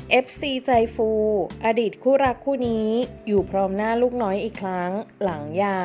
FC ใจฟูอดีตคู่รักคู่นี้อยู่พร้อมหน้าลูกน้อยอีกครั้งหลังหย่า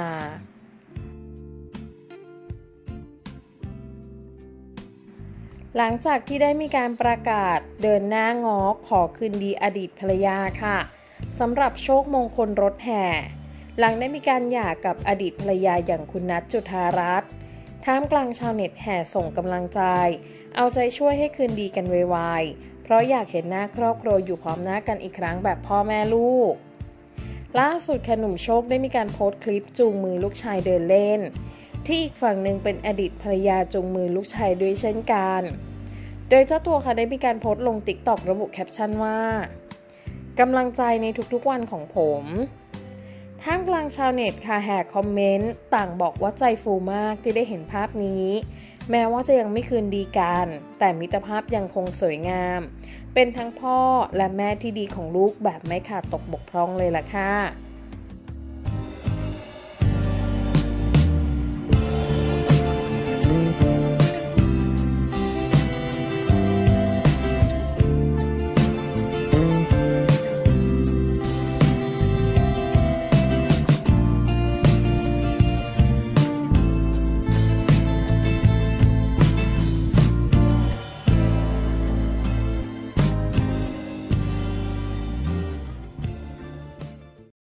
หลังจากที่ได้มีการประกาศเดินหน้าง้อขอคืนดีอดีตภรรยาค่ะสำหรับโชคมงคลรถแห่หลังได้มีการหย่ากับอดีตภรรยาอย่างคุณนัทจุฑารัตน์ท่ามกลางชาวเน็ตแห่ส่งกำลังใจเอาใจช่วยให้คืนดีกันไวๆเพราะอยากเห็นหน้าครอบครัวอยู่พร้อมหน้ากันอีกครั้งแบบพ่อแม่ลูกล่าสุดหนุ่มโชคได้มีการโพสต์คลิปจูงมือลูกชายเดินเล่นที่อีกฝั่งหนึ่งเป็นอดีตภรรยาจูงมือลูกชายด้วยเช่นกันโดยเจ้าตัวได้มีการโพสต์ลง TikTok ระบุแคปชั่นว่ากำลังใจในทุกๆวันของผมท่ามกลางชาวเน็ตแห่คอมเมนต์ต่างบอกว่าใจฟูมากที่ได้เห็นภาพนี้แม้ว่าจะยังไม่คืนดีกันแต่มิตรภาพยังคงสวยงามเป็นทั้งพ่อและแม่ที่ดีของลูกแบบไม่ขาดตกบกพร่องเลยล่ะค่ะ